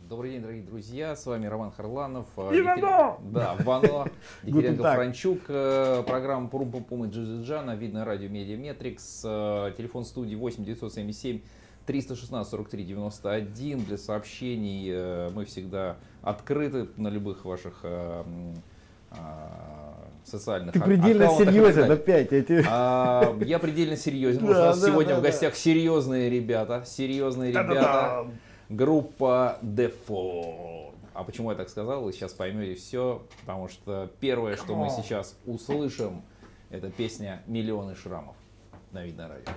Добрый день, дорогие друзья, с вами Роман Харланов. Ивано! Да, Вано, Дегтяренко-Франчук, программа Пурум-Пум и Джи-Джи-Джа на Видное радио Медиаметрикс, телефон студии 8 977 316 43 91. Для сообщений мы всегда открыты на любых ваших социальных аккаунтах. Ты предельно серьезен опять. Я предельно серьезен. У нас сегодня в гостях серьезные ребята. Группа Defo. А почему я так сказал, вы сейчас поймете все. Потому что первое, что мы сейчас услышим, это песня «Миллионы шрамов» на Видное радио.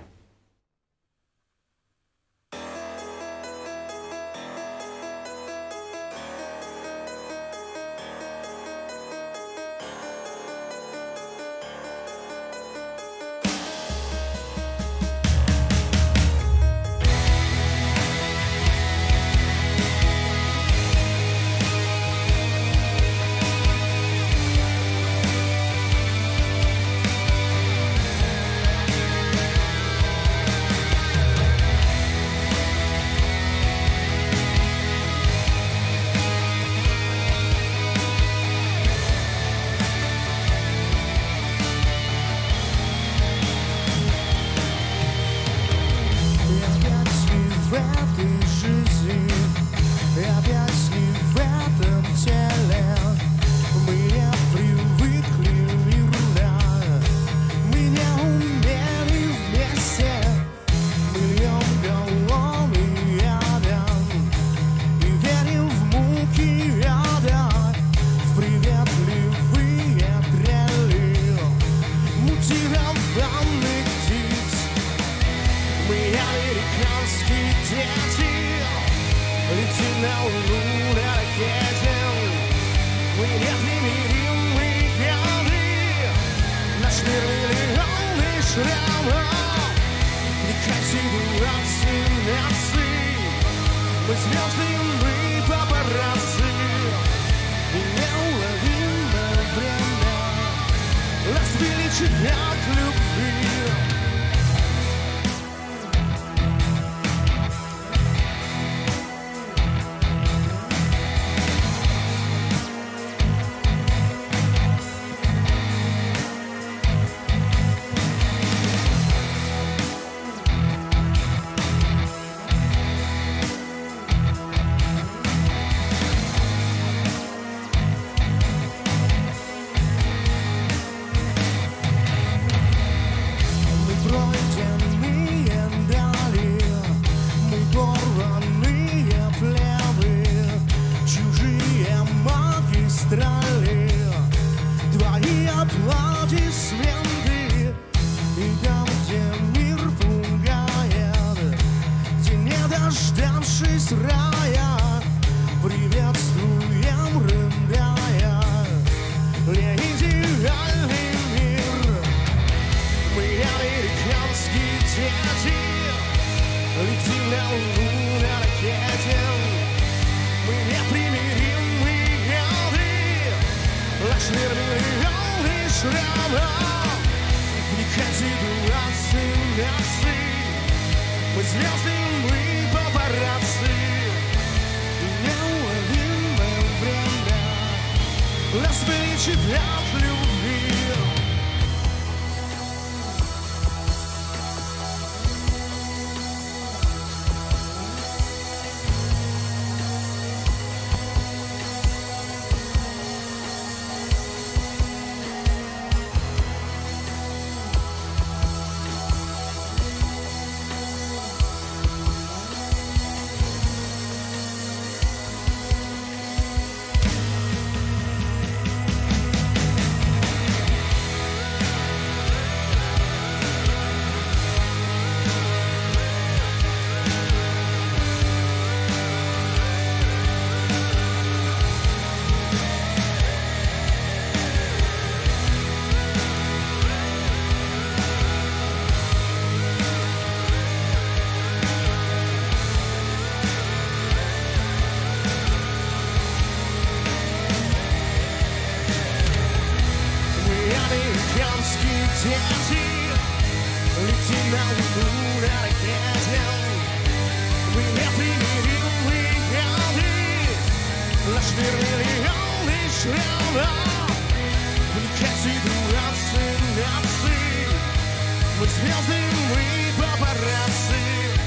миллионы членов, вне ситуации нации. Мы звезды, мы папарацци,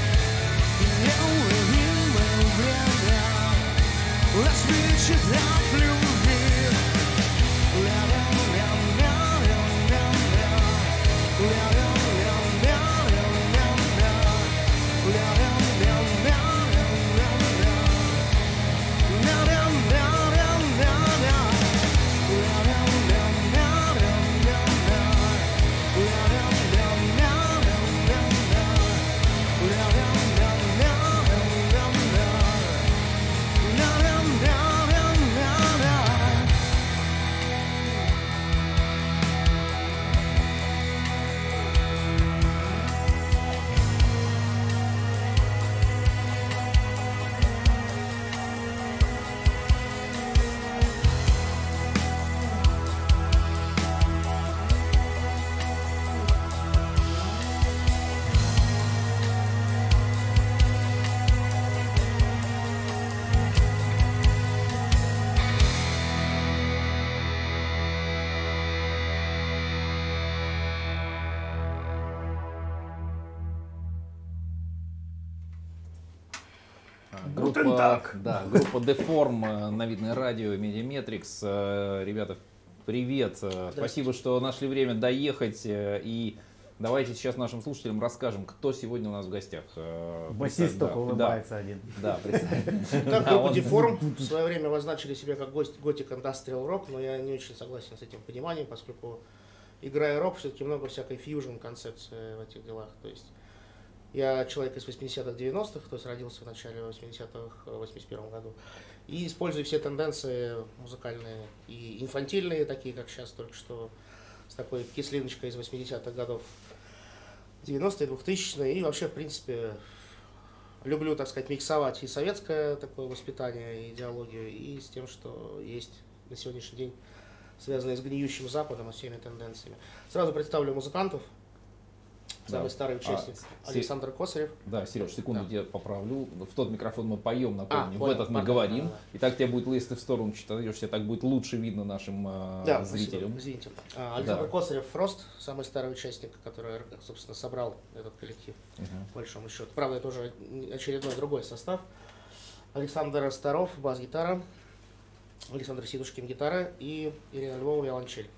неуловимое время нас влечет от любви. Группа Deform на Видное радио, Медиаметрикс. Ребята, привет. Спасибо, что нашли время доехать. И давайте сейчас нашим слушателям расскажем, кто сегодня у нас в гостях. Басист только улыбается один. Да, представь. Так, группа Deform в свое время обозначили себя как Gothic Industrial Rock, но я не очень согласен с этим пониманием, поскольку, играя рок, все-таки много всякой фьюжн концепции в этих делах. То есть я человек из 80-х, 90-х, то есть родился в начале 80-х, в 81 году. И использую все тенденции музыкальные и инфантильные, такие как сейчас, только что с такой кислиночкой из 80-х годов, 90-е, 2000-е. И вообще, в принципе, люблю, так сказать, миксовать и советское такое воспитание, и идеологию, и с тем, что есть на сегодняшний день, связанное с гниющим Западом и всеми тенденциями. Сразу представлю музыкантов. Самый старый участник Александр Косарев. Да, Сереж, секунду, я поправлю. В тот микрофон мы поем, напомню, в этот мы говорим. И так тебе будет, если ты в сторону читаешь, тебе так будет лучше видно нашим зрителям. Спасибо, извините. Александр Косарев Фрост, самый старый участник, который, собственно, собрал этот коллектив, по большому счету. Правда, это уже очередной другой состав. Александр Старов, бас-гитара, Александр Сидушкин, гитара, и Ирина Львова, виолончель.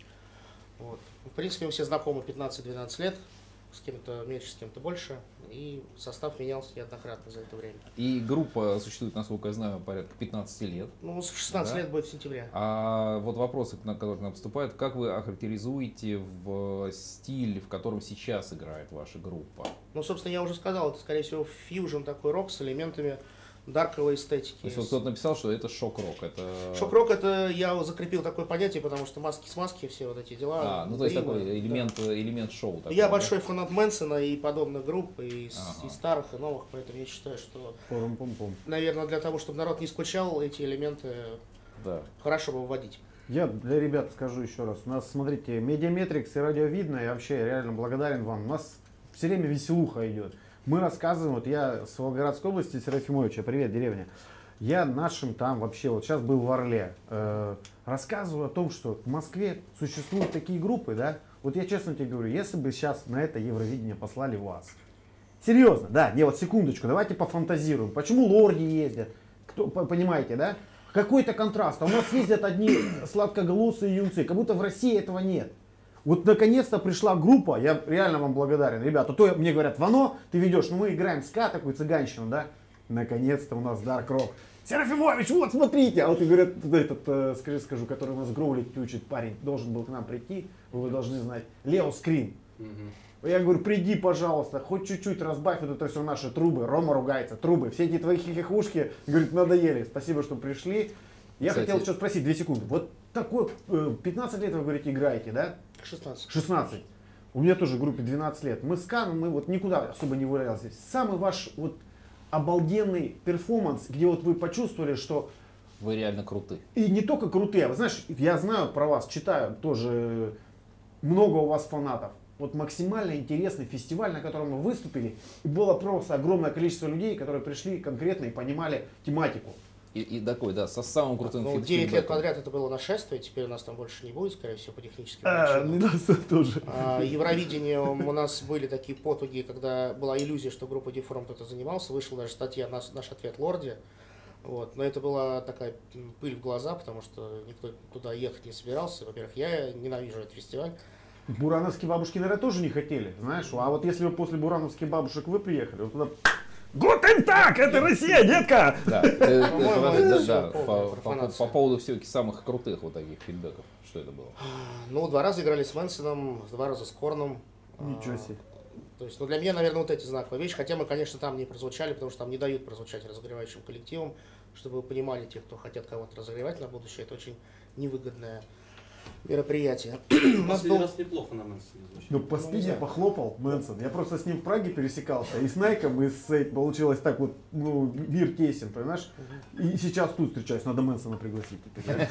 Вот. В принципе, мы все знакомы 15-12 лет. С кем-то меньше, с кем-то больше, и состав менялся неоднократно за это время. И группа существует, насколько я знаю, порядка 15 лет. Ну, 16 лет будет в сентябре. А вот вопросы, которые к нам поступают, как вы охарактеризуете в стиль, в котором сейчас играет ваша группа? Ну, собственно, я уже сказал, это, скорее всего, фьюжн такой рок с элементами дарковой эстетики. То есть вот кто-то написал, что это шок-рок. Шок-рок, это я закрепил такое понятие, потому что маски-смазки, все вот эти дела. То есть такой элемент шоу. Такой, я большой фанат Мэнсона и подобных групп, и старых, и новых, поэтому я считаю, что, наверное, для того, чтобы народ не скучал, эти элементы хорошо бы вводить. Я для ребят скажу еще раз. У нас, смотрите, Медиаметрикс и Радио Видное, я вообще реально благодарен вам. У нас все время веселуха идет. Мы рассказываем, вот я с Волгоградской области, Серафимовича, привет, деревня. Я нашим там вообще, вот сейчас был в Орле, рассказываю о том, что в Москве существуют такие группы, да. Вот я честно тебе говорю, если бы сейчас на это Евровидение послали вас. Серьезно, да, не, вот секундочку, давайте пофантазируем. Почему лорди ездят? Кто, понимаете, да? Какой-то контраст. А у нас ездят одни сладкоголосые юнцы, как будто в России этого нет. Вот наконец-то пришла группа, я реально вам благодарен, ребята. То мне говорят, Вано, ты ведешь, ну мы играем ска, такую цыганщину, да? Наконец-то у нас Dark Rock. Серафимович, вот смотрите. А вот и говорят, этот, скажу, который у нас гроулить учит парень, должен был к нам прийти, вы должны знать, Лео Скрин. Я говорю, приди, пожалуйста, хоть чуть-чуть разбавь вот это все наши трубы. Рома ругается, трубы, все эти твои хихихушки, говорит, надоели. Спасибо, что пришли. Я хотел что спросить, 2 секунды. Вот такой, 15 лет вы говорите, играете, да? 16. 16. У меня тоже в группе 12 лет. Мы с Каном, мы вот никуда особо не выразились. Самый ваш вот обалденный перформанс, где вот вы почувствовали, что... Вы реально крутые. И не только крутые. Вы знаешь, я знаю про вас, читаю тоже, много у вас фанатов. Вот максимально интересный фестиваль, на котором мы выступили. И было просто огромное количество людей, которые пришли конкретно и понимали тематику. И такой, да, со самым крутым Ну, 9 лет подряд это было нашествие, теперь у нас там больше не будет, скорее всего, по техническим причинам. нас тоже. Евровидение у нас были такие потуги, когда была иллюзия, что группа Deformed кто-то занимался, вышла даже статья «Наш ответ Лорди». Вот. Но это была такая пыль в глаза, потому что никто туда ехать не собирался. Во-первых, я ненавижу этот фестиваль. Бурановские бабушки, наверное, тоже не хотели, знаешь. А вот если бы после бурановских бабушек вы приехали, вот туда... Гутен так, это Россия, детка! Да, по поводу все-таки самых крутых вот таких фидбэков, что это было? Ну, 2 раза играли с Мэнсоном, 2 раза с Корном. Ничего себе. То есть, ну, для меня, наверное, вот эти знаковые вещи, хотя мы, конечно, там не прозвучали, потому что там не дают прозвучать разогревающим коллективом, чтобы вы понимали, те, кто хотят кого-то разогревать на будущее, это очень невыгодное мероприятие. У нас был... раз неплохо на Мэнсоне звучит. Ну, по спине похлопал Мэнсон. Я просто с ним в Праге пересекался. И с Найком, и с этим получилось так вот, ну, мир тесен, понимаешь? И сейчас тут встречаюсь, надо Мэнсона пригласить.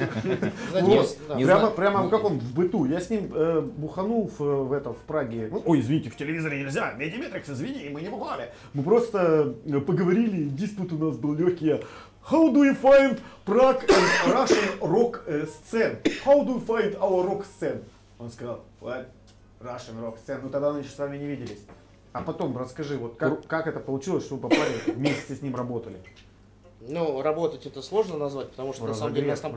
Прямо в каком? В быту. Я с ним буханул в Праге. Ой, извините, в телевизоре нельзя. Медиаметрикс, извини, мы не бухали. Мы просто поговорили, диспут у нас был легкий. How do you find Prague and Russian rock scene? How do you find our rock scene? Он сказал, what? Russian rock scene. Ну тогда мы еще с вами не виделись. А потом расскажи, вот как это получилось, что вы попали, вместе с ним работали? Ну, работать это сложно назвать, потому что на самом деле нас там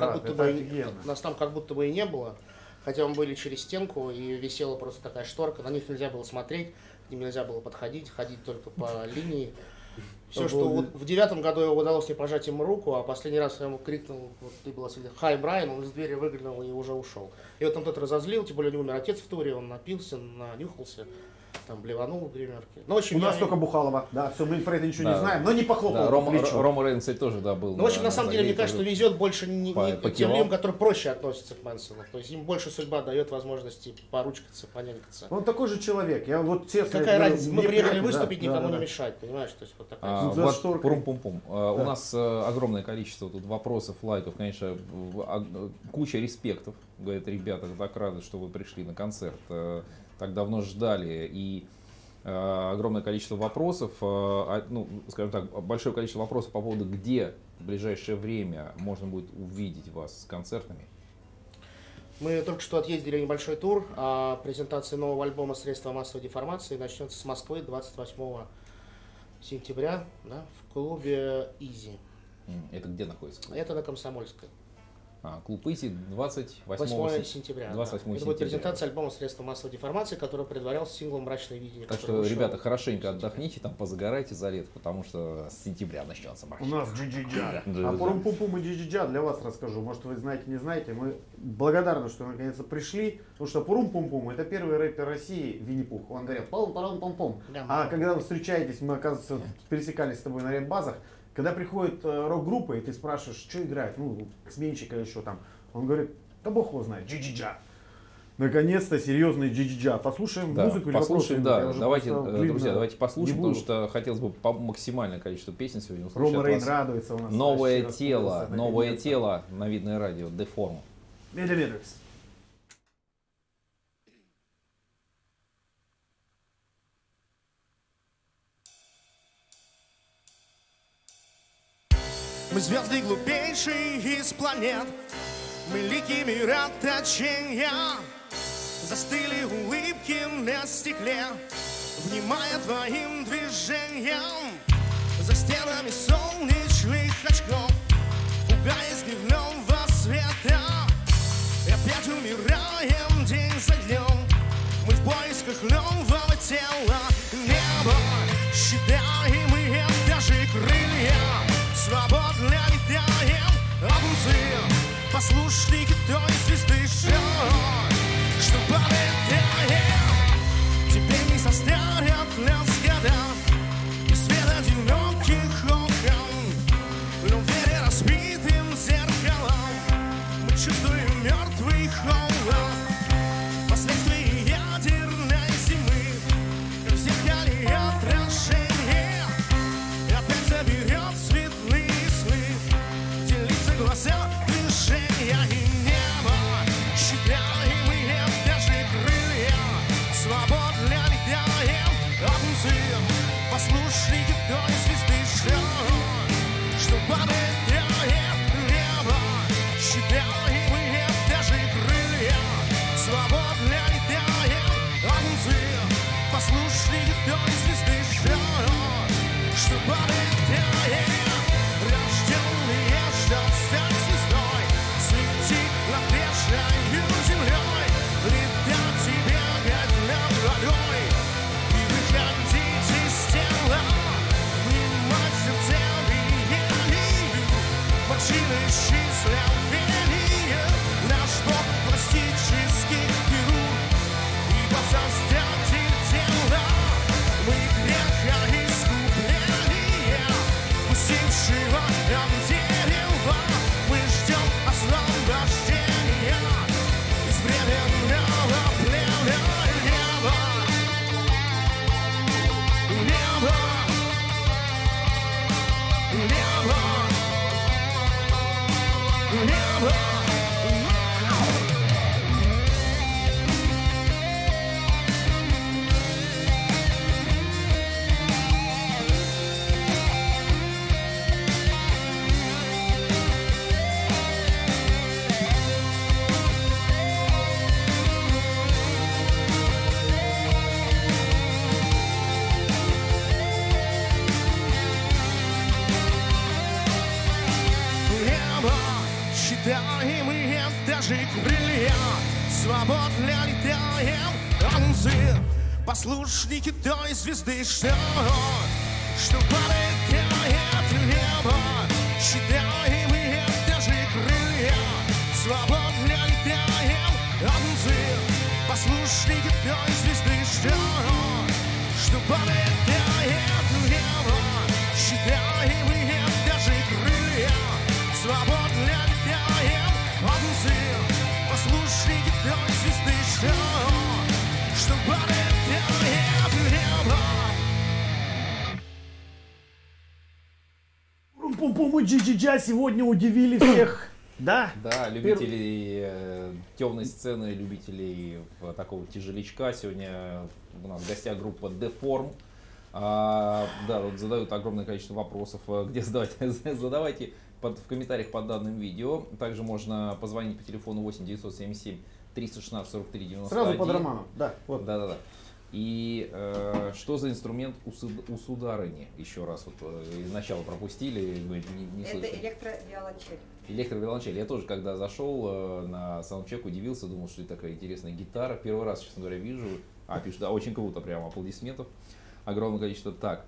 как будто бы и не было. Хотя мы были через стенку, и висела просто такая шторка, на них нельзя было смотреть, к ним нельзя было подходить, ходить только по линии. Все, что вот в 9-м году удалось мне пожать ему руку, а последний раз я ему крикнул, вот ты была среди «Хай, Брайан», он из двери выглянул и уже ушел. И вот там кто-то разозлил, тем более у него умер отец в туре, он напился, нанюхался, там блеванул в гримерке. Ну, в общем, у нас только Бухалова, да, все, мы про это ничего не знаем, но не похлопал. Да, Рома Рейнс тоже, да, был. Ну, в общем, на самом деле, мне кажется, что везет больше не тем людям, которые проще относятся к Мэнсону. То есть им больше судьба дает возможности поручкаться, понянькаться. Он такой же человек, я вот честно... Какая разница, мы приехали выступить, никому не мешать, понимаешь? То есть вот такая... Пум-пум-пум. У нас огромное количество тут вопросов, лайков, конечно, куча респектов, говорят ребята, так рады, что вы пришли на концерт. Так давно ждали, и огромное количество вопросов, ну, скажем так, большое количество вопросов по поводу, где в ближайшее время можно будет увидеть вас с концертами. Мы только что отъездили небольшой тур, а презентация нового альбома «Средства массовой деформации» начнется с Москвы 28 сентября, да, в клубе «Изи». Это где находится? Это на Комсомольской. Клуб «Изи» 28 сентября. 28 да. сентября. Это будет презентация альбома «Средства массовой деформации», который предварялся синглом «Мрачное видение». Так что, ребята, хорошенько отдохните, там позагорайте за лето, потому что с сентября начнется мрачное. У нас джи-джи-джа. А пум-пум-пум и джи-джи-джа для вас расскажу. Может, вы знаете, не знаете. Мы благодарны, что наконец-то пришли. Потому что Пурум-пум-пум — это первый рэпер России Винни-Пух. Он говорит пум-пум-пум-пум. А когда вы встречаетесь, мы, оказывается, пересекались с тобой на рэп-базах. Когда приходит рок-группа, и ты спрашиваешь, что играет, ну, сменщика еще там, он говорит, да бог его знает, джи-джи-джа. Наконец-то серьезный джи-джи-джа. Послушаем музыку или послушаем, вопросы? Да, давайте, друзья, давайте послушаем, потому что хотелось бы максимальное количество песен сегодня услышать. Рома Рейн радуется у нас. Новое тело на Видное радио, Deformed. Медиаметрикс. Мы звезды глупейшие из планет, мы лики мироточения, застыли улыбки на стекле, внимая твоим движениям. За стенами солнечных очков, пугаясь дневного света, и опять умираем день за днем. Мы в поисках нового тела. Небо считаемые даже крылья, свободно летаем, обузы, послушники той звезды шоу, что полетаем. Теперь не состарят нас года и свет одиноких окон, но в вере разбитым зеркалом мы чувствуем мертвый холод, последствия ядерной зимы, как в зеркале отражение. Опять заберет светлые сны, делится глаза, движения и небо, считаемые даже крылья, свободно летаем, обузы, послушники той звезды шоу, что падает. даже крылья, свободно летаем, анцы, послушники той звезды, что падает в небо, считаем их даже крылья, свободно летаем, анцы, послушники той звезды, что падает в небо, считаем их даже крылья, свободно летаем, анцы, послушники той звезды, что падает в небо. Пум-пум-пум, джи-джи-джа сегодня удивили всех. Да? Да, любителей темной сцены, любителей такого тяжелячка. Сегодня у нас в гостях группа Deform. Да, вот задают огромное количество вопросов, где задавать. Задавайте в комментариях под данным видео. Также можно позвонить по телефону 8 977 316 43 91. Сразу под Романом. Да, вот. Да. И что за инструмент у сударыни? Еще раз, вот начало пропустили, мы не Это слышали. электровиолончель. Электровиолончель. Я тоже, когда зашел на саундчек, удивился, думал, что это такая интересная гитара. Первый раз, честно говоря, вижу. Пишут, да, очень круто, прям аплодисментов. Огромное количество. Так,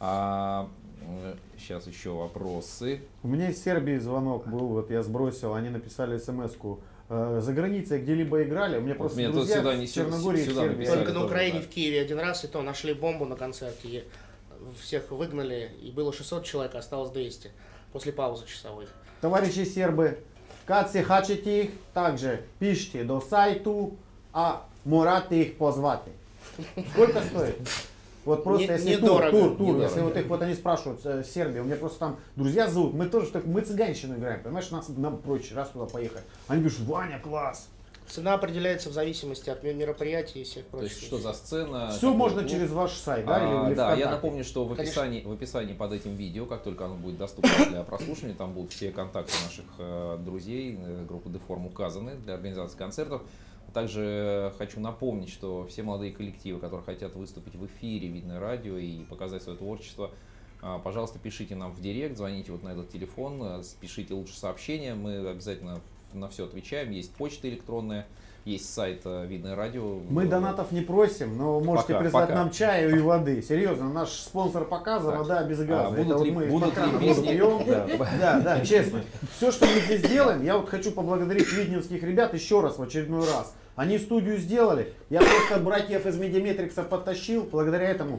сейчас еще вопросы. У меня из Сербии звонок был, вот я сбросил, они написали смс-ку. За границей где-либо играли, у меня просто меня друзья сюда в Черногории, в Сербии. Только на тоже, Украине, да. в Киеве один раз, и то нашли бомбу на концерте, и всех выгнали, и было 600 человек, осталось 200 после паузы часовой. Товарищи сербы, kad se hačete, также пишите до сайту, а можете их позвать. Сколько стоит? Вот просто если недорого. тур, если вот их вот они спрашивают, Сербия, у меня просто там друзья зовут, мы тоже мы цыганщину играем, понимаешь, нам проще, раз туда поехать. Они пишут, Ваня, класс. Цена определяется в зависимости от мероприятий и всех То прочих. есть, что за сцена? Все какой можно клуб? через ваш сайт, да? Или Да, я ВКонтакте. напомню, что в описании под этим видео, как только оно будет доступно для прослушивания, там будут все контакты наших друзей группы Deform указаны для организации концертов. Также хочу напомнить, что все молодые коллективы, которые хотят выступить в эфире Видное радио и показать свое творчество, пожалуйста, пишите нам в директ, звоните вот на этот телефон, пишите лучше сообщения, мы обязательно на все отвечаем. Есть почта электронная, есть сайт Видное радио. Мы донатов не просим, но можете прислать нам чаю и воды. Серьезно, наш спонсор показа — вода без газа. Будут ли песни? Да, честно. Все, что мы здесь делаем, я вот хочу поблагодарить видненских ребят еще раз, в очередной раз. Они студию сделали, я просто братьев из Медиаметрикса подтащил, благодаря этому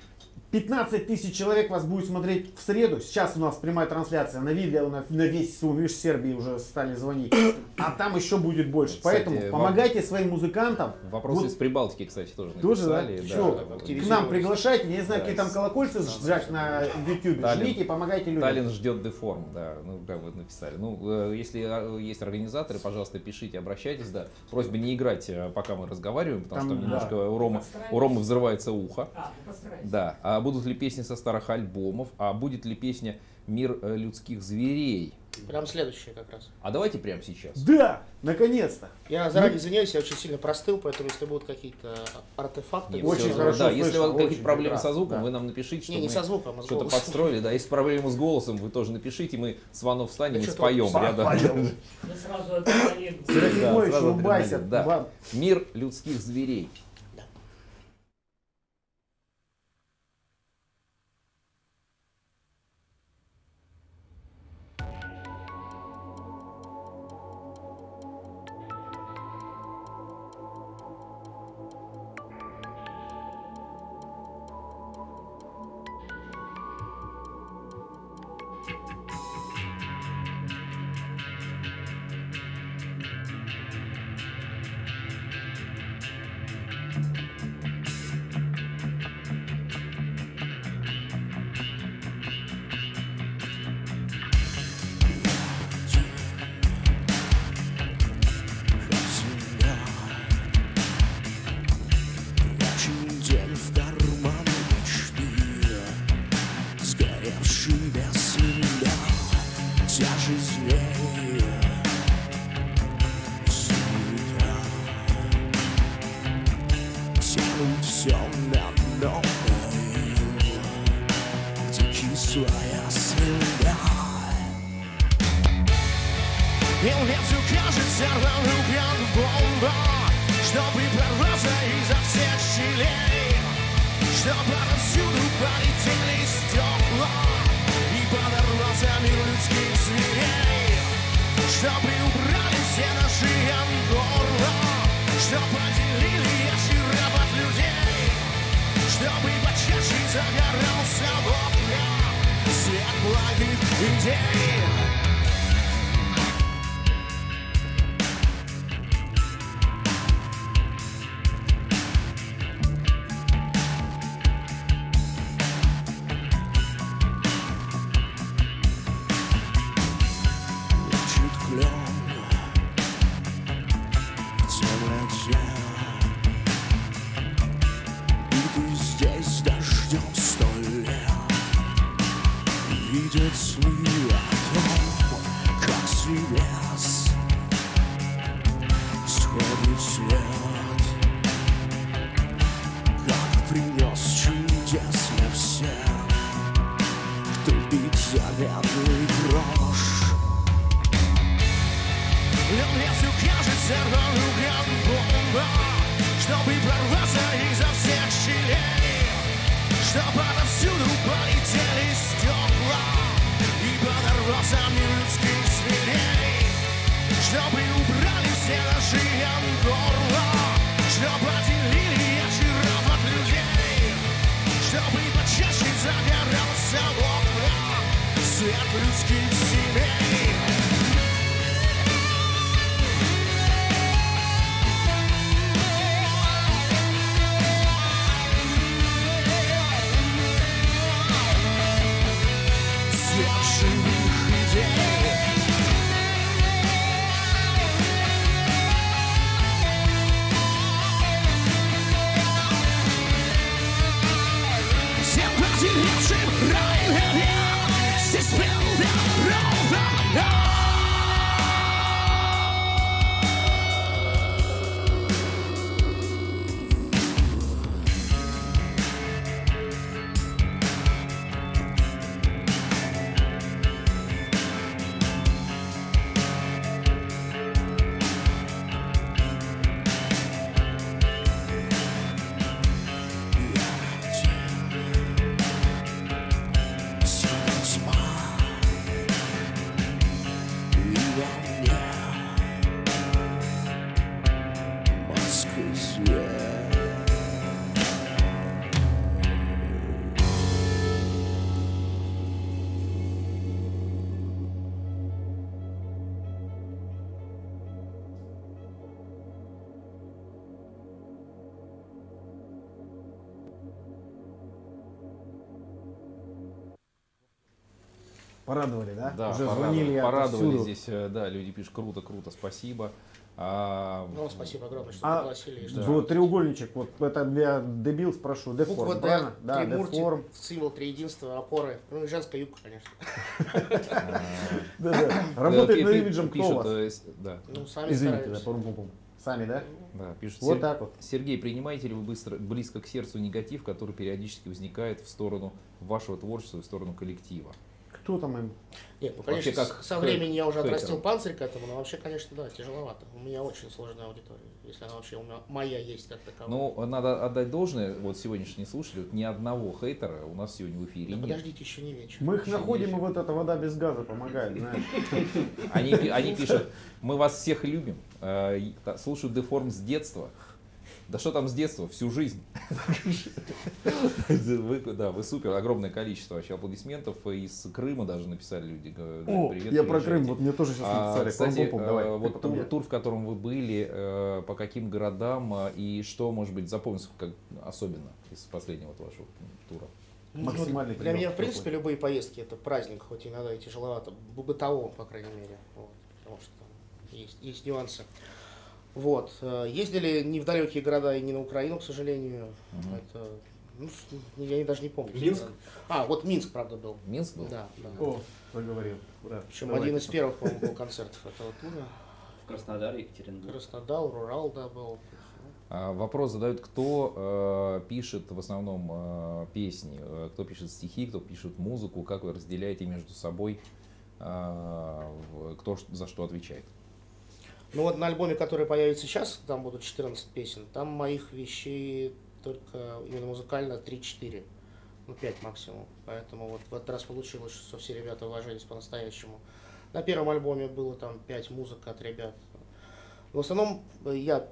15 тысяч человек вас будет смотреть в среду. Сейчас у нас прямая трансляция на видео, на весь, видишь, Сербии уже стали звонить. А там еще будет больше. Кстати, поэтому помогайте своим музыкантам. Вопросы Вот. из Прибалтики, кстати, тоже Тоже, да? написали. Все, к нам приглашайте. Я не знаю, Да. какие там колокольцы сжать на YouTube. Таллин. Жмите, помогайте людям. Таллин ждет Deform, да, ну как вы написали. Ну, если есть организаторы, пожалуйста, пишите, обращайтесь, да. Просьба не играть, пока мы разговариваем, потому Там, что да. немножко у Ромы взрывается ухо. Постарайтесь. Да. А будут ли песни со старых альбомов? А будет ли песня «Мир людских зверей»? Прям следующее как раз. А давайте прямо сейчас. Да, наконец-то. Я заранее извиняюсь, я очень сильно простыл, поэтому если будут какие-то артефакты... Нет, Очень всё, хорошо да, если у вас слышно, какие-то очень проблемы прекрасно, со звуком, да. вы нам напишите, что Не мы со звуком, а с что-то голосом. подстроили. Да, если проблемы с голосом, вы тоже напишите, мы с вами встанем Да и что-то споем вот рядом. Мы сразу адреналин. Серафимович, сразу улыбайся. адреналин, да. Вам- «Мир людских зверей». День в карман мечты, сгоревший без меня, тяжезнее суета. Тянут все на новое, где кислая слюна. И улицу кажется взорваны как бомба, чтобы прорваться изо всех щелей, чтобы отовсюду полетели стекла и подорвался мир людских зверей, чтобы убрали все наши горла, чтобы поделили ящеров от людей, чтобы почаще загорался в окнах свет благих идей. Видят сны о том, как свинец сходит свет, как принес чудес для всех, кто бит заветный грош. Лесу кажется рвану как бомба, чтобы прорваться изо всех щелей, чтобы отовсюду полетели стекла и подорвался мир людских зверей, чтобы убрали все наши горла, чтобы отделили ящеров от людей, чтобы почаще загорался в окнах свет людских семей. Порадовали, да? Да, уже порадовали, звонили порадовали отовсюду. здесь, да, люди пишут, круто, спасибо. Ну, спасибо огромное, что пригласили. И что Вот треугольничек, вот это для дебил спрошу, буква деформ, Д, правильно? Да, Тримурти, деформ. символ триединства, опоры. Ну и женская юбка, конечно. Да. Работает над имиджем кто у вас? Да. Ну, сами Извините, да, стараемся. пум-пум-пум. Сами, да? Да, пишут. Вот так вот. Сергей, принимаете ли вы близко к сердцу негатив, который периодически возникает в сторону вашего творчества и в сторону коллектива? Кто там им? Нет, ну, Вообще, конечно, как со временем я уже хейтер. отрастил панцирь к этому, но вообще, конечно, да, тяжеловато. У меня очень сложная аудитория, если она вообще моя есть как таковая. Ну, надо отдать должное, вот сегодняшние слушатели, вот ни одного хейтера у нас сегодня в эфире Да нет. подождите, еще не вечер. Мы их находим, и вот эта вода без газа помогает, знаешь. Они пишут, мы вас всех любим, слушают Деформ с детства. Да что там с детства, всю жизнь. Вы супер, огромное количество вообще аплодисментов. Из Крыма даже написали люди. О, Привет, я про приезжайте. Крым, вот мне тоже сейчас написали. Кстати, Пум-пум-пум, давай, ты вот потом я. тур, в котором вы были, по каким городам и что, может быть, запомнилось как особенно из последнего вот вашего тура? Максимальный Для меня, в период принципе, любые поездки это праздник, хоть иногда и тяжеловато, бытового, по крайней мере, вот, потому что там есть нюансы. Вот. Ездили не в далекие города и не на Украину, к сожалению. Это, ну, я даже не помню. Минск? Вот Минск, правда, был. Минск был? Да, да. О, заговорил. Да, Причем давай. один из первых, по-моему, был концертов этого тура. В Краснодаре, Екатеринбург. Краснодар, Урал, да, был. Вопрос задают, кто пишет в основном песни, кто пишет стихи, кто пишет музыку, как вы разделяете между собой, кто за что отвечает? Ну вот на альбоме, который появится сейчас, там будут 14 песен, там моих вещей только именно музыкально 3-4, ну 5 максимум. Поэтому вот в этот раз получилось, что все ребята вложились по-настоящему. На первом альбоме было там 5 музык от ребят. В основном я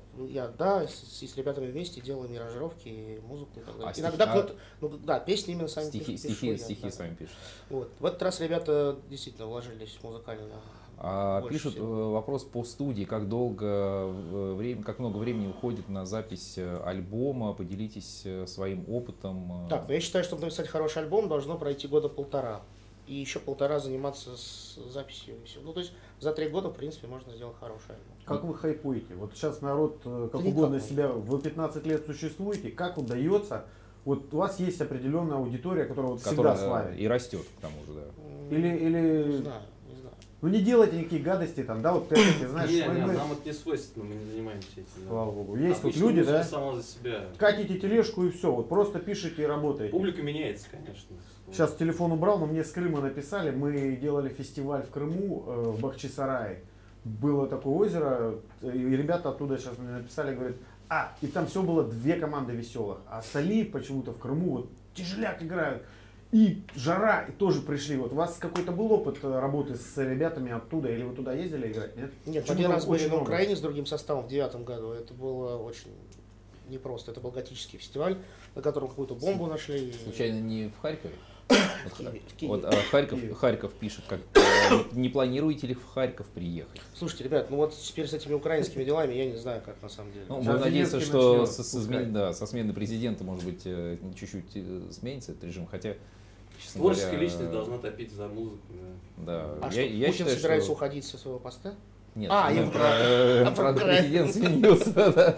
с ребятами вместе делаем и аранжировки, и музыку и так далее. Иногда кто-то, ну да, песни именно сами стихи сами пишут. Вот. В этот раз ребята действительно вложились музыкально. Пишут вопрос по студии, как много времени уходит на запись альбома, поделитесь своим опытом. Так, ну я считаю, чтобы написать хороший альбом, должно пройти года полтора. И еще полтора заниматься с записью и все. Ну, то есть за 3 года, в принципе, можно сделать хороший альбом. Как вы хайпуете? Вот сейчас народ как угодно себя, вы 15 лет существуете, как удается? Вот у вас есть определенная аудитория, которая вот всегда славит. И растет, к тому же, да. Или... Не знаю. Ну не делайте никакие гадости там, да, вот ты знаешь, нам вот не свойственно, мы не занимаемся этим. Слава богу. Есть вот люди, да, сама за себя. катите тележку и все, вот просто пишите и работаете. Публика меняется, конечно. Сейчас телефон убрал, но мне с Крыма написали, мы делали фестиваль в Крыму, в Бахчисарае. Было такое озеро, и ребята оттуда сейчас мне написали, говорят, и там все было 2 команды веселых, а остальные почему-то в Крыму вот тяжеляк играют. И жара, и тоже пришли. Вот у вас какой-то был опыт работы с ребятами оттуда, или вы туда ездили играть, нет? Нет, один раз были на Украине с другим составом в 2009 году. Это было очень непросто. Это был готический фестиваль, на котором какую-то бомбу нашли. Случайно не в Харькове? В Киеве. Вот Харьков пишет, как не планируете ли в Харьков приехать? Слушайте, ребят, ну вот теперь с этими украинскими делами я не знаю, как на самом деле. Ну, будем надеяться, что со смены президента, может быть, чуть-чуть сменится этот режим, хотя, честно творческая говоря, личность должна топить за музыку. Да. Я Путин считаю, собирается уходить со своего поста? Нет, правда, президент сменился.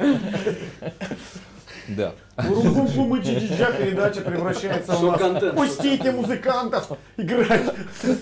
Да. Передача превращается в нас. Пустите музыкантов играть.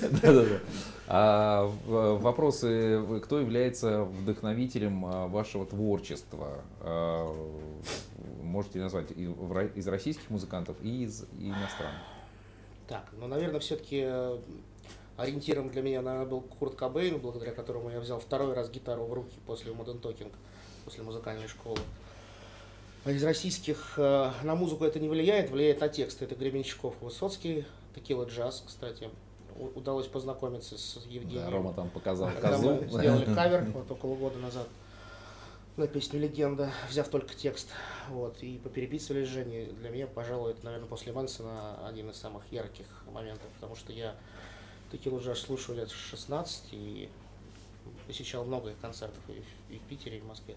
Вопросы, кто является вдохновителем вашего творчества? Можете назвать из российских музыкантов и из иностранных. Так, ну, наверное, все-таки ориентиром для меня, наверное, был Курт Кобейн, благодаря которому я взял 2-й раз гитару в руки после Modern Talking, после музыкальной школы. А из российских на музыку это не влияет на тексты. Это Гребенщиков, Высоцкий, Текила Джаз, кстати. Удалось познакомиться с Евгением. Да, Рома там показал когда козу. мы сделали кавер вот около года назад на песню «Легенда», взяв только текст. Вот, и попереписывали с Женей. Для меня, пожалуй, это, наверное, после Мансона один из самых ярких моментов, потому что я Текилу Джаз слушал лет 16 и посещал много концертов и в Питере, и в Москве.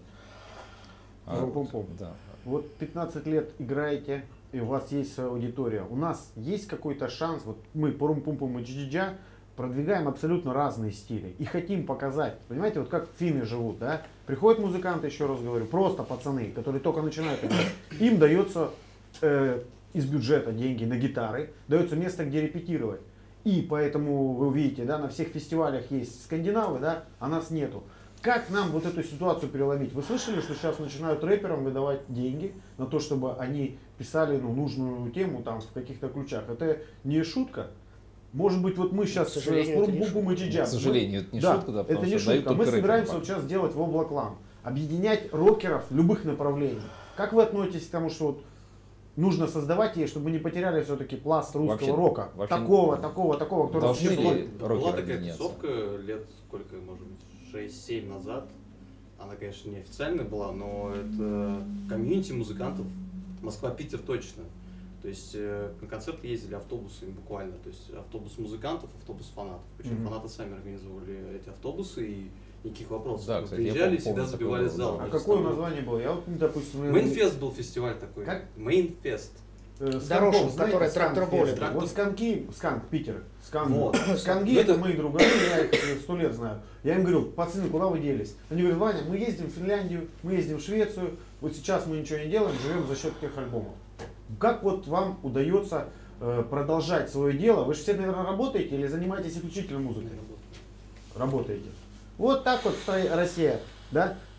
Да. Вот 15 лет играете, и у вас есть своя аудитория. У нас есть какой-то шанс, вот мы по Рум-Пум-Пум и Джи-Джи-Джа продвигаем абсолютно разные стили и хотим показать, понимаете, вот как финны живут, да? Приходят музыканты, еще раз говорю, просто пацаны, которые только начинают играть, им дается из бюджета деньги на гитары, дается место, где репетировать. И поэтому вы увидите, да, на всех фестивалях есть скандинавы, да, а нас нету. Как нам вот эту ситуацию переломить? Вы слышали, что сейчас начинают рэперам выдавать деньги на то, чтобы они писали нужную тему там в каких-то ключах? Это не шутка? Может быть, вот мы сейчас с Пурум-Пум и Джи-Джи. К сожалению, это не шутка, да, это не шутка. Мы собираемся вот сейчас делать Вобла-клан. Объединять рокеров любых направлений. Как вы относитесь к тому, что вот нужно создавать ей, чтобы мы не потеряли все-таки пласт русского рока? Такого, который... Была такая тусовка лет, сколько, может быть, 6-7 назад. Она, конечно, не официальная была, но это комьюнити музыкантов. Москва-Питер точно. То есть на концерты ездили автобусами буквально. То есть автобус музыкантов, автобус фанатов. Причем фанаты сами организовывали эти автобусы и никаких вопросов. Да, кстати, приезжали, всегда забивали зал. А какое название было? Я вот, допустим... Мейнфест был фестиваль такой. Как? Мейнфест. Дорожка, которая трактор-болит. Вот Сканк, Питер. Вот. Сканги, это мои друзья, я их 100 лет знаю. Я им говорю, пацаны, куда вы делись? Они говорят, Ваня, мы ездим в Финляндию, мы ездим в Швецию, вот сейчас мы ничего не делаем, живем за счет тех альбомов. Как вот вам удается продолжать свое дело? Вы же все, наверное, работаете или занимаетесь исключительно музыкой? Работаете. Вот так вот Россия, да?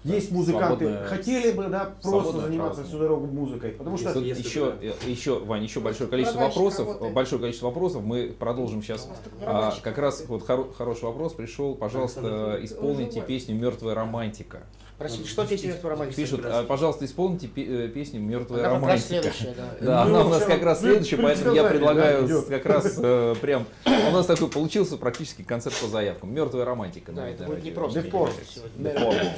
есть музыканты, свободная- хотели бы, да, просто свободное заниматься право. всю дорогу музыкой, потому что... Тут Если еще, Вань, еще большое количество Барабанщик вопросов. работает. Большое количество вопросов. Мы продолжим сейчас. Барабанщик. Как раз вот хороший вопрос пришел. Пожалуйста, исполните песню «Мертвая романтика». Простите, что песня «Мертвая романтика»? Пишут, пожалуйста, исполните песню «Мертвая Она как раз романтика». следующая, да. Да, Ну, она у нас сейчас как раз следующая, поэтому я предсказание, предлагаю да, идет. как раз прям... У нас такой получился практически концерт по заявкам. «Мертвая романтика». Да, на это Видное будет не радио. просто. The Forest. сегодня. The Forest.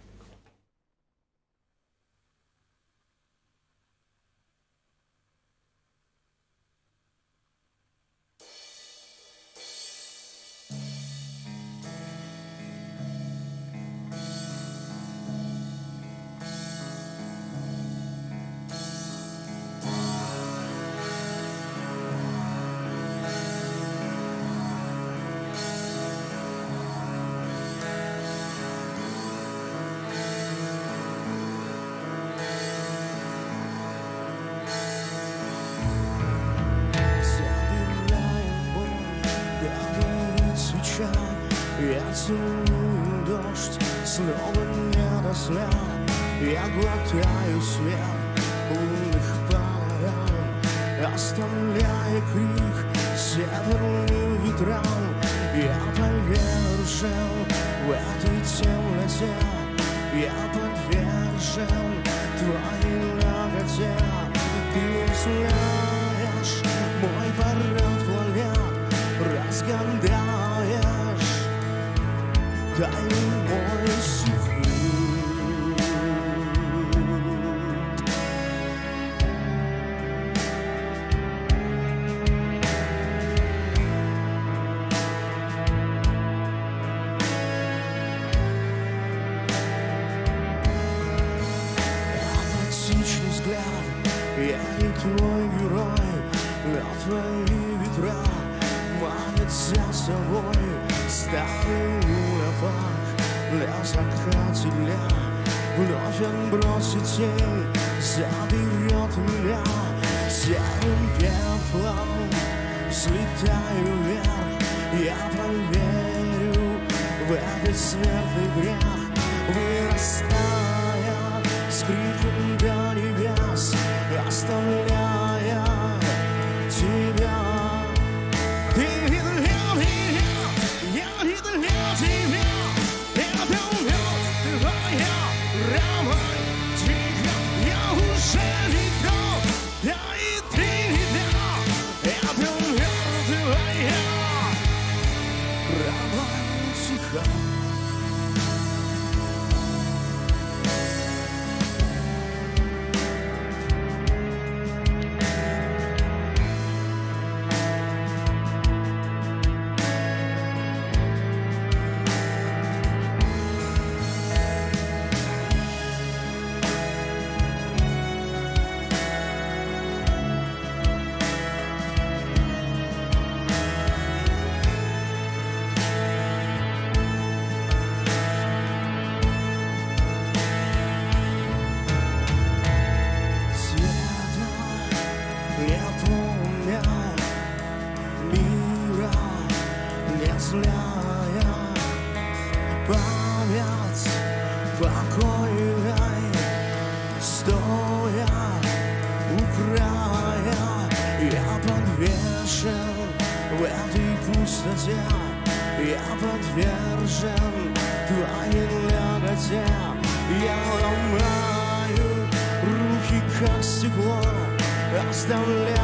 Забираем боль, горит свеча. Я целую дождь, снова не до слез. Я глотаю свет лунных панорам, оставляя крик северным ветрам. Я повержен в этой темноте, я подвержен твоей ноготе. Ты знаешь, мой порыв планет разгадаешь, тайны мой секрет. Апатичный взгляд, я не твой герой, но твои ветра манят за собой. Старый лунопарк для закатиля вновь отбросит тень, заберет меня серым пеплом. Взлетаю вверх, я поверю в этот смертный грех, вырастая с криком до небес, оставляя тебя. Ты для меня, я не для тебя, это мертвая романтика. Я уже не тот, да и ты не та, это мертвая романтика. Не помня мира, не зляя память покойной, стоя у края, я подвешен в этой пустоте, я подвержен твоей наготе. Я ломаю руки, как стекло, оставляя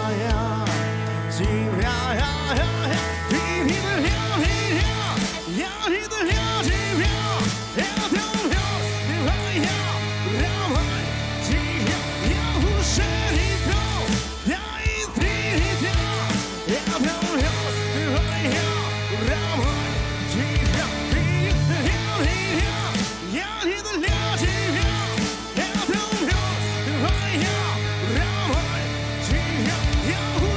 тебя. Ты не для меня, я не для тебя, это мертвая романтика. Я уже не тот, да и ты не та, это мертвая романтика. Ты не для меня, я не для тебя, это мертвая романтика. Я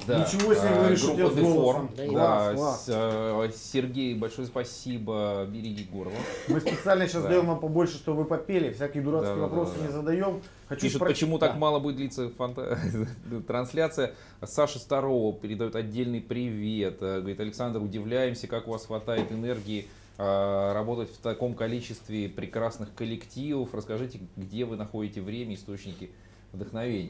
Да. Ничего себе, говоришь, у тебя группа с голосом. Деформ. Класс, Да, класс. Сергей, большое спасибо. Береги горло. Мы специально сейчас Да. даем вам побольше, чтобы вы попели, всякие дурацкие Да, да, вопросы да, да. не задаем. Хочу Пишет, спросить- почему Да. так мало будет длиться трансляция. Саша Старова передает отдельный привет. Говорит, Александр, удивляемся, как у вас хватает энергии работать в таком количестве прекрасных коллективов. Расскажите, где вы находите время, источники вдохновения.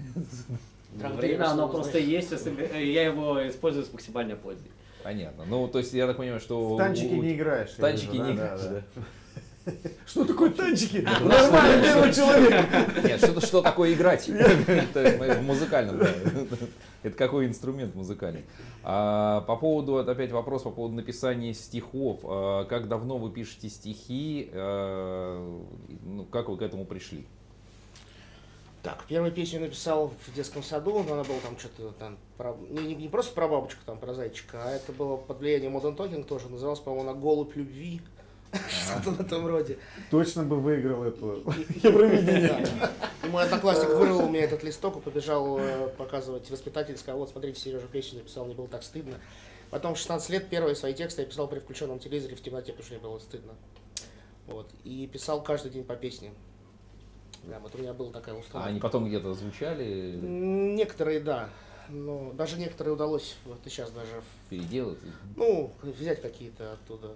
Время, оно просто есть, я его использую с максимальной пользой. Понятно. Ну, то есть, я так понимаю, что... В танчики не играешь. В танчики я вижу, не да, играешь, да. Что такое танчики? Нормальный белый человек. Нет, что такое играть? Это в музыкальном, да. Это какой инструмент музыкальный? По поводу, опять вопрос по поводу написания стихов. Как давно вы пишете стихи? Как вы к этому пришли? Так, первую песню написал в детском саду, но она была там что-то там, не просто про бабочку, там, про зайчика, а это было под влиянием Modern Talking тоже, называлось, по-моему, она «Голубь любви», что-то в этом роде. Точно бы выиграл эту Евровидение. И мой одноклассник вырвал у меня этот листок и побежал показывать воспитатель, сказал, вот смотрите, Сережа песню написал, мне было так стыдно. Потом в 16 лет первые свои тексты я писал при включенном телевизоре в темноте, потому что мне было стыдно. Вот. И писал каждый день по песне. Да, вот у меня была такая установка. А они потом где-то звучали? Некоторые, да. Но даже некоторые удалось вот и сейчас даже, Переделать? ну, взять какие-то оттуда.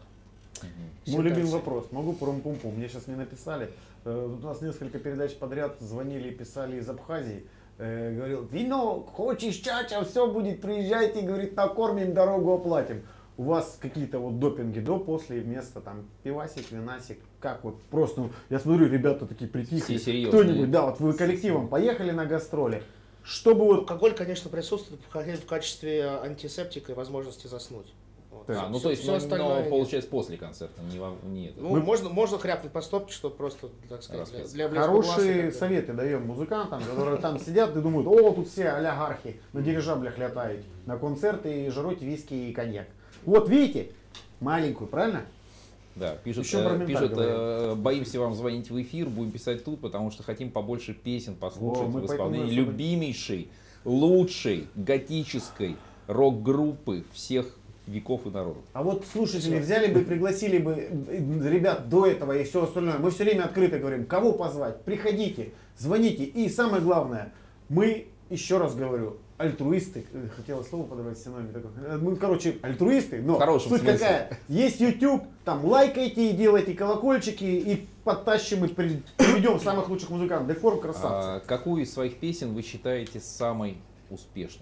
Мой любимый сентенции. вопрос. Могу пром-пум-пум? Мне сейчас не написали. У нас несколько передач подряд звонили и писали из Абхазии. Говорил, вино, хочешь чача, все будет, приезжайте, говорит, накормим, дорогу оплатим. У вас какие-то вот допинги до, после и вместо, там, пивасик, винасик, как вот просто, ну, я смотрю, ребята такие притихли. Все серьезные. Кто-нибудь, да, вот вы коллективом поехали на гастроли, чтобы вот... Алкоголь, конечно, присутствует в качестве антисептика и возможности заснуть. Вот. Так. Ну, то есть, Всё остальное нет. получается, после концерта, не это. Ну, можно хряпнуть по стопке, чтобы просто, так сказать, Расписывать. для блеска глаз и Хорошие так далее. советы даем музыкантам, которые там сидят и думают, о, тут все олигархи на дирижаблях летают на концерты и жрут виски и коньяк. Вот видите, маленькую, правильно? Да, пишут, Еще про менталь говорим. боимся вам звонить в эфир, будем писать тут, потому что хотим побольше песен послушать мы в поэтому исполнении особо- любимейшей, лучшей готической рок-группы всех веков и народов. А вот слушатели взяли бы, пригласили бы ребят до этого и все остальное. Мы все время открыто говорим, кого позвать, приходите, звоните. И самое главное, мы, еще раз говорю, альтруисты, хотела слово подобрать синоним такой. Мы, короче, альтруисты, но В хорошем суть смысле. какая? Есть YouTube, там лайкайте и делайте колокольчики, и подтащим и приведем самых лучших музыкантов. Деформ красавцы. Какую из своих песен вы считаете самой успешной?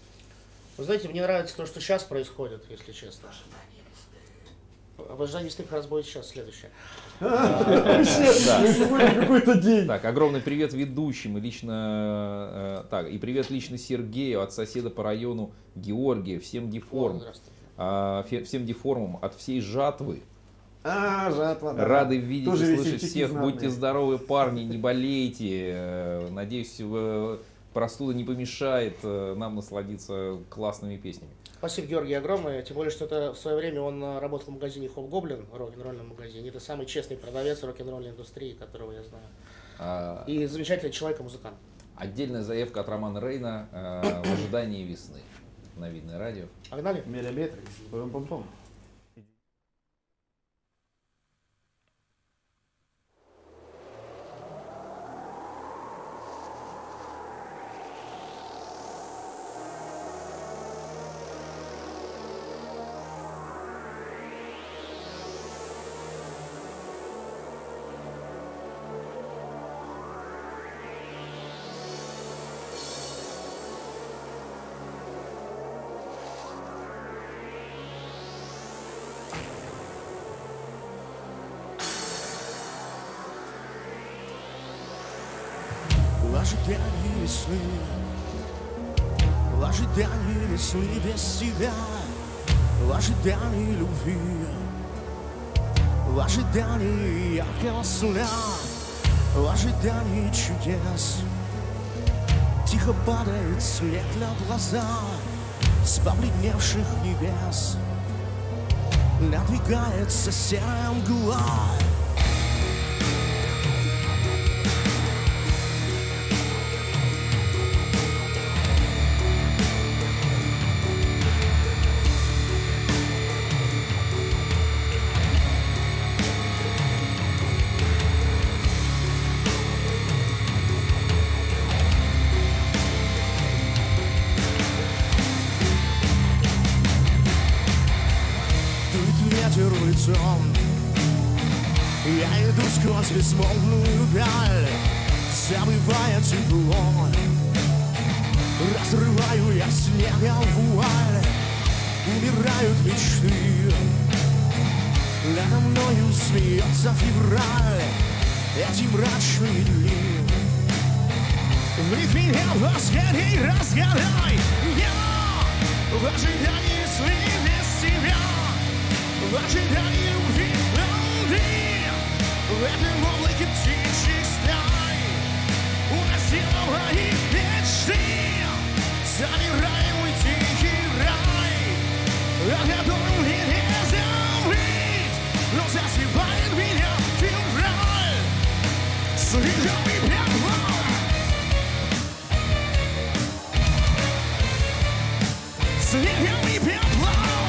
Вы знаете, мне нравится то, что сейчас происходит, если честно. Ожидание весны как раз будет сейчас следующее. Сегодня какой-то день. Так, огромный привет ведущим и лично, и привет лично Сергею от соседа по району Георгия, всем деформ, Здравствуйте. всем деформам от всей жатвы. Жатва, да. Рады видеть Тоже и слышать весельчаки всех. знатные. Будьте здоровы, парни, не болейте. Надеюсь, простуда не помешает нам насладиться классными песнями. Спасибо, Георгий, огромное. Тем более, что это в свое время он работал в магазине Hobgoblin, рок-н-ролльном магазине. Это самый честный продавец рок-н-ролльной индустрии, которого я знаю. И замечательный человек и музыкант. Отдельная заявка от Романа Рейна в ожидании весны на Видное радио. Погнали? Медиаметрикс. Пом-пом-пом. В ожидании весны, в ожидании весны без тебя, в ожидании любви, в ожидании яркого сна, в ожидании чудес. Тихо падает снег на глаза с побледневших небес. Надвигается серая мгла. сквозь безмолвную даль, забывая тепло. Разрываю я снегом вуаль, умирают мечты. Надо мною смеется февраль, эти мрачные дни. В них меня поскорей разгадай. Я в ожидании сны без тебя, в ожидании любви, но ты в этом облаке птичьих стай уносила мои мечты. Замирай мой тихий рай, о котором мне не забыть, но засыпает меня февраль снегом и пеплом. Снегом и пеплом.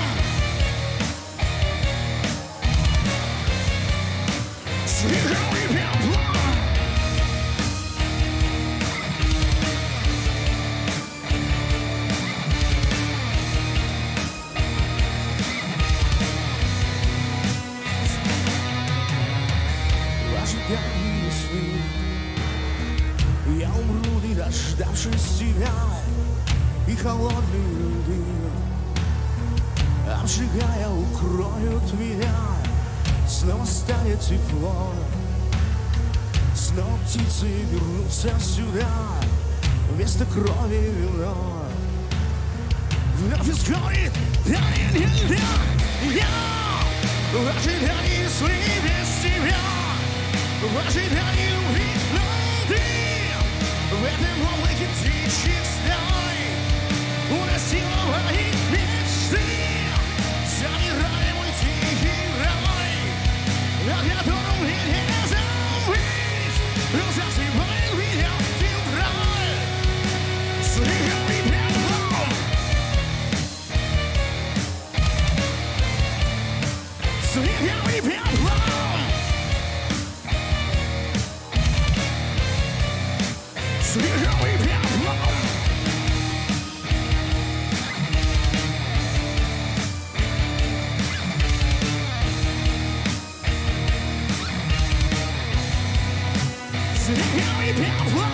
Снегом и пеплом. В ожидании сны я умру, не дождавшись тебя, и холодные льды, обжигая, укроют меня. Снова станет тепло, снова птицы вернутся сюда, вместо крови вино. Вновь изгорит таяние льда. Я в ожидании сны без тебя, в ожидании любви, но ты в этом облаке птичьих стай уносила мои мечты. Замирай мой тихий рай, о котором мне не забыть, но засыпает меня февраль снегом и пеплом. Снегом и пеплом. Снегом и пеплом. Снегом и пеплом.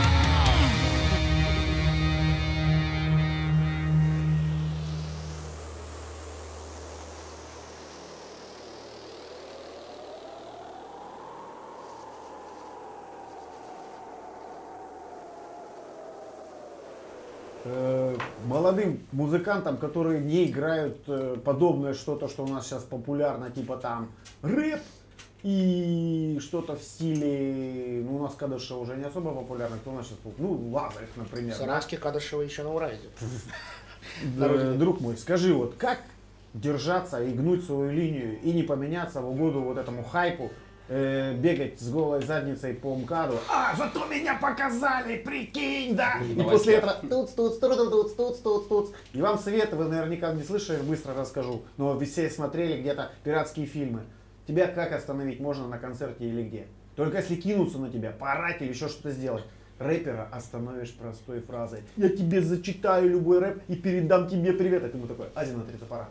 Молодым музыкантам, которые не играют подобное что-то, что у нас сейчас популярно, типа там рэп и что-то в стиле, ну у нас Кадышева уже не особо популярно, кто у нас сейчас, ну Лазарев, например. Саранский Кадышева еще на Урале. Друг мой, скажи, вот как держаться и гнуть свою линию и не поменяться в угоду вот этому хайпу, бегать с голой задницей по МКАДу, а зато меня показали, прикинь, да, и после этого туц. И вам советы, вы наверняка не слышали, быстро расскажу, но вы все смотрели где-то пиратские фильмы. Тебя как остановить можно на концерте или где? Только если кинуться на тебя, поорать или еще что-то сделать. Рэпера остановишь простой фразой: я тебе зачитаю любой рэп и передам тебе привет. Это ему такой: Азия на 3 топора.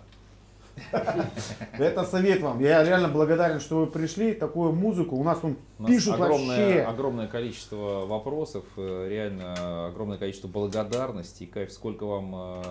Это совет вам. Я реально благодарен, что вы пришли. Такую музыку у нас пишут вообще. Огромное количество вопросов, реально огромное количество благодарностей. Кайф, сколько вам...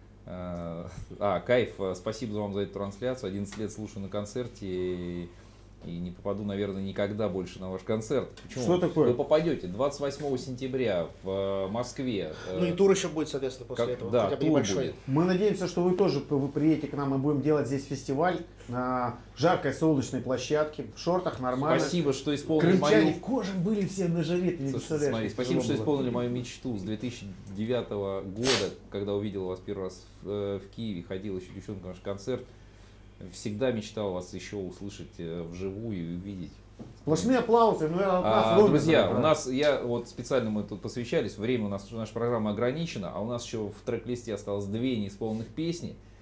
Кайф, спасибо вам за эту трансляцию. 11 лет слушаю на концерте и не попаду, наверное, никогда больше на ваш концерт. Почему? Что такое? Вы попадете 28 сентября в Москве. Ну и тур еще будет, соответственно, после этого. Да, хотя бы тур небольшой. будет. Мы надеемся, что вы тоже приедете к нам, мы будем делать здесь фестиваль на жаркой солнечной площадке, в шортах, нормально. Спасибо, что исполнили Крымчане мою... в коже были все на жаре, ты не представляешь. Смотри, спасибо, что исполнили мою мечту с 2009 года, когда увидел вас первый раз в Киеве, ходил еще девчонка на наш концерт. Всегда мечтал вас еще услышать вживую и увидеть. Сплошные аплаусы, ну от нас друзья, у нас, вот специально мы тут посвящались, время у нас, наша программа ограничена, а у нас еще в трек-листе осталось 2 неисполненных песни.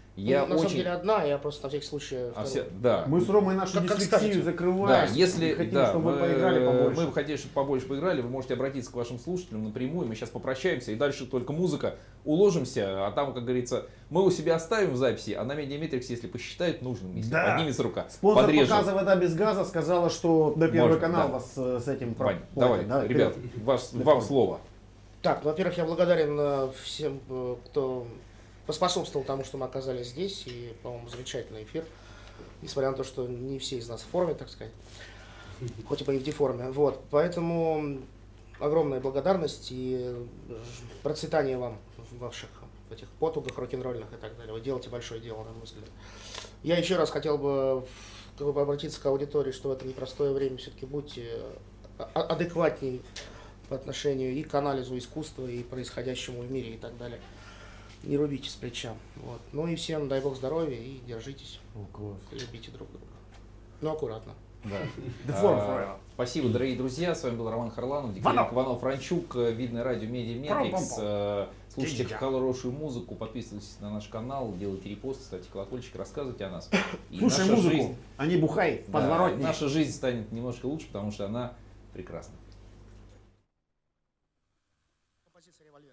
Я на самом очень... деле одна, я просто на всякий случай... Да. Мы с Ромой нашу Как дислексию скажете. закрываем. Да, если хотим, да, чтобы вы поиграли побольше. мы бы хотели, чтобы побольше поиграли, вы можете обратиться к вашим слушателям напрямую. Мы сейчас попрощаемся, и дальше только музыка. Уложимся, а там, как говорится, мы у себя оставим в записи, а на Медиаметрикс, если посчитает нужным, если Да. поднимется рука, Спонсор подрежем. показа «Вода без газа» сказала, что на Первый Можно, канал да. вас с этим Вань, платят. давай, Да, ребят, вперед. вам слово. Так, ну, во-первых, я благодарен всем, кто поспособствовал тому, что мы оказались здесь, и, по-моему, замечательный эфир, несмотря на то, что не все из нас в форме, так сказать, хоть и по в форме. Вот, поэтому огромная благодарность и процветание вам в ваших этих потугах рок-н-ролльных и так далее. Вы делаете большое дело, на мой взгляд. Я еще раз хотел бы обратиться к аудитории, что в это непростое время все-таки будьте адекватнее по отношению и к анализу искусства, и происходящему в мире и так далее. Не рубите с плеча. Вот. Ну и всем дай бог здоровья и держитесь. Любите друг друга. Но аккуратно. Да. Спасибо, дорогие друзья. С вами был Роман Харланов, Дегтяренко, Иванов, Франчук, Видное радио Медиаметрикс. Слушайте хорошую музыку, подписывайтесь на наш канал, делайте репосты, ставьте колокольчик, рассказывайте о нас. И Слушай наша музыку, жизнь, а не бухай в да, подворотне. наша жизнь станет немножко лучше, потому что она прекрасна. Композиция «Револьвер».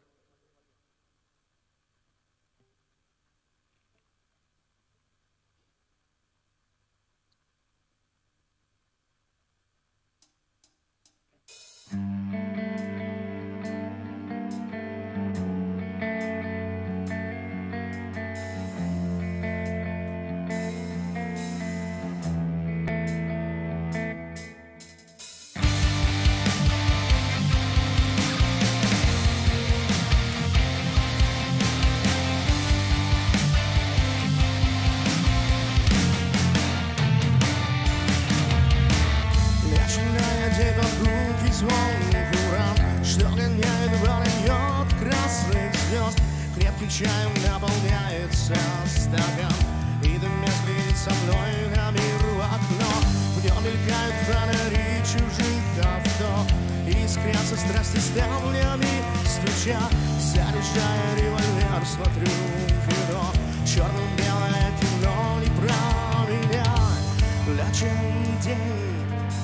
Начиная день вокруг и звон уран, что гоняет вороньет красных звезд. Крепким чаем наполняется стакан, и дымец глядит со мной на мир в окно. В нем мелькают фонари чужих авто, и искрятся страсти ставнями стуча. Заряжая револьвер, смотрю кино, черно-белое кино не про меня. Лечен день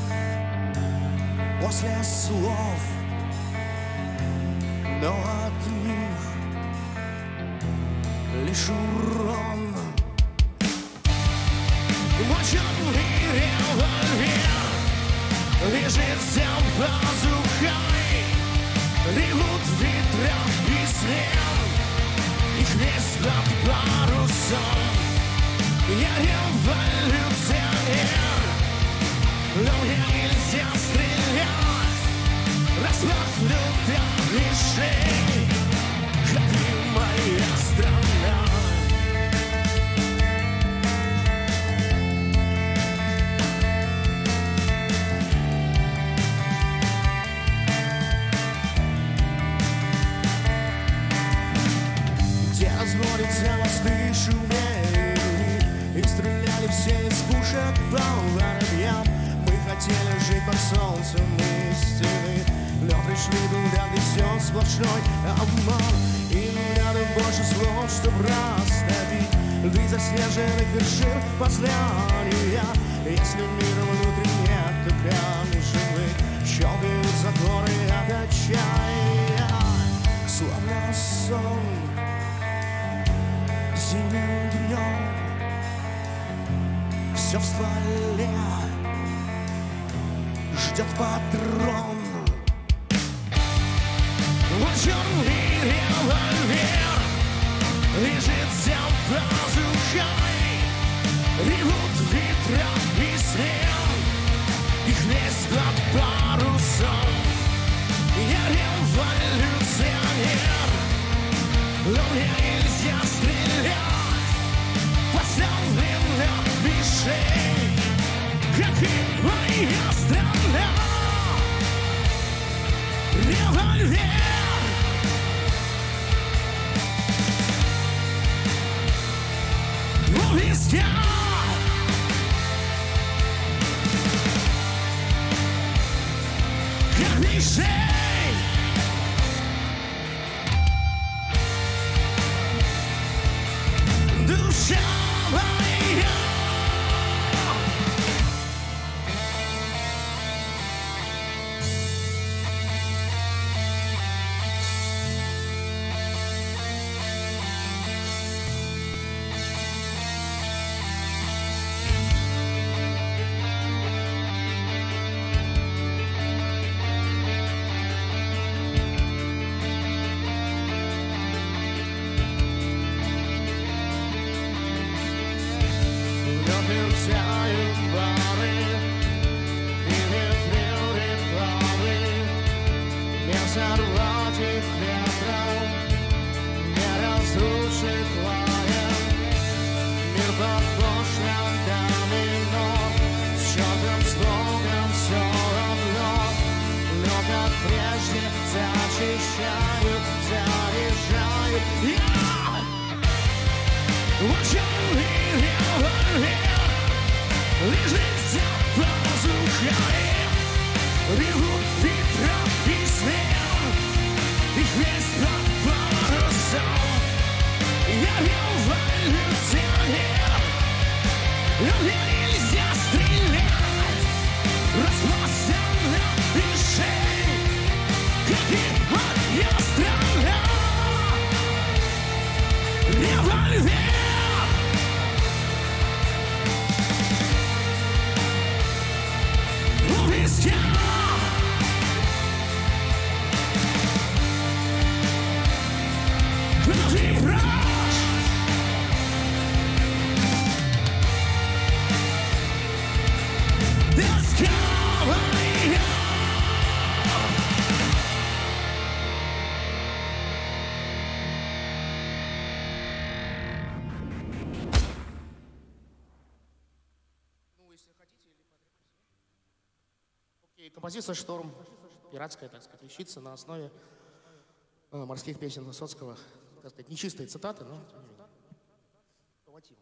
после слов, но от них лишь урон. Мой черный револьвер лежит за пазухой, ревут ветра и снег, их весь под парусом. Я революционер, но мне нельзя стрелять, распахнута мишень, как и моя страна. Где разводятся мосты, шумели и стреляли все из пушек по воробьям. Мы хотели жить под солнцем истины, но пришли туда, где все сплошной обман. И не надо больше слов, чтоб растопить льды заснеженных вершин послания. Если мира внутри нет, то камни живы щелкают затворы от отчаяния. Словно сон зимним днем, все в стволе ждет патрон. Вот черный револьвер лежит за пазухой, ревут ветра и снег, их весь под парусом. Я революционер, но мне нельзя стрелять, поставлен на мишень, как и моя страна. Револьвер, у виска, как мишень. Душа разорвать их ветром, не разрушит лаем. Мир похож на домино, с черным звуком все равно. Лед, как прежде, зачищают, заряжают. Лежит за пазухой, ревут ветра песни, их весь под парусом. Я вел вольнюционер, но мне нельзя стрелять, распластан на шее, как и моя страна. Револьвер. Композиция «Шторм», пиратская, так сказать, вещица на основе морских песен Высоцкого. Так сказать, нечистые цитаты, но по мотивам.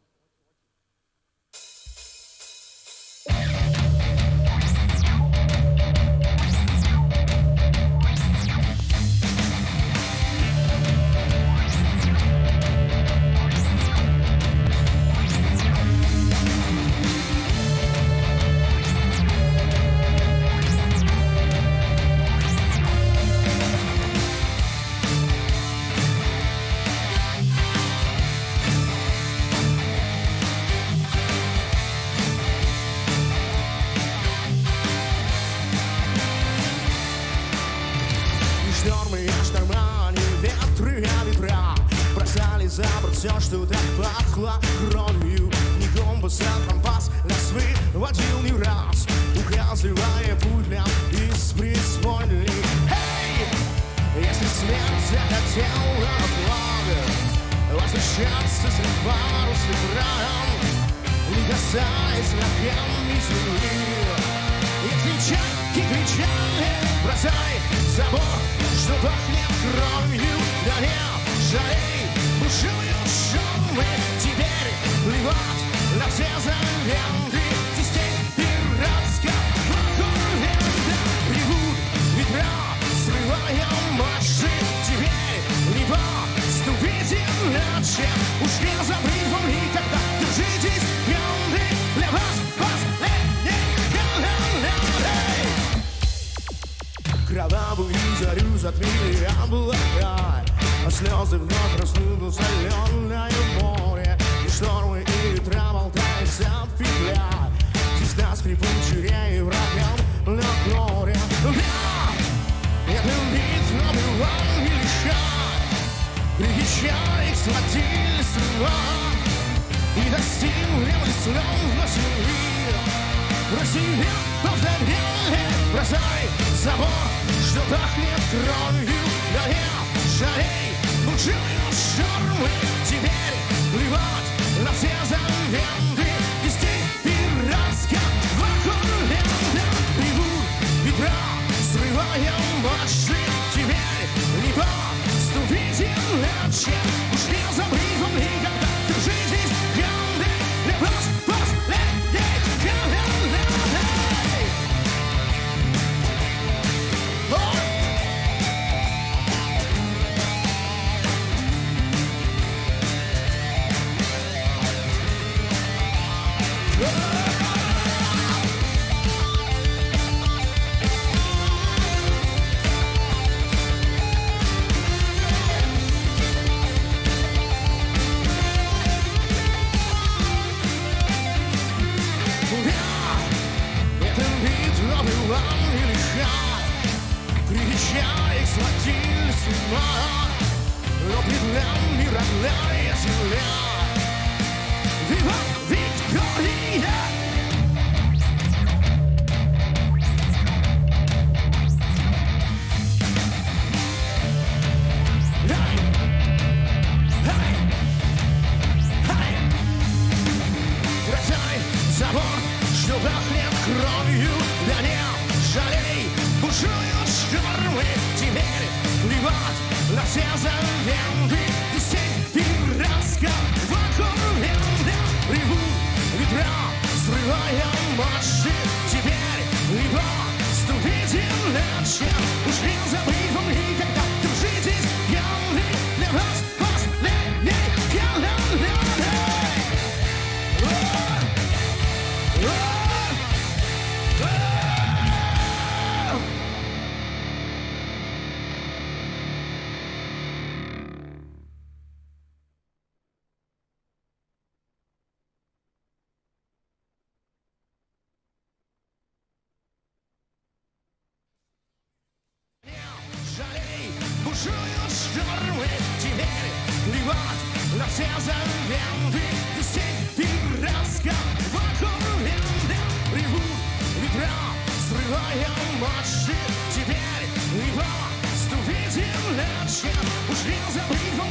Все, что так пахло кровью, ни компас, а компас нас выводил не раз, указывая путь нам из преисподней. Эй! Если смерть захотела флага возвращаться с парусным краем, не касаясь ногами земли. Если чайки кричали, бросай за борт, что пахнет кровью, да не жалей. Бушуют шумы, теперь плевать на все заветы. Здесь тень пиратская, конкурента. Ревут ветра, срывая марши. Теперь не поступить иначе. Уж не забыть вам никогда. Держитесь, гранды, для вас последний канал. Кровавую зарю затмили облака, а слезы вновь раздуют соленое море. И штормы, и ветра болтаются в петлях. Здесь на скрипучей врагам на горе. Да, это битва была велика. Крики чаек схватили с ума и достигли снова земли. Россия, повторяй, бросай за борт, что пахнет кровью, да не жалей. Бушуют штормы, теперь плевать на все заветы. Вести пиратская конкурента. Ревут ветра, срывая марши. Теперь не поступить иначе. Уж не забыть вам никогда. Держитесь, гранды, для вас последний канал. Крича их схватили с ума, но перед нами родная земля. Вива Виктория! плевать на все заветы. Десять пиратских вокруг ревут ветра, срывая марши. Теперь либо ступить иначе, уж не забыть вам никогда. Держитесь, пьяны, для вас последний календарь. Бушуют штормы, теперь плевать на все заветы. Десять пиратских вокруг ревут ветра, срывая марши. Теперь либо ступить иначе, уж не забыть вам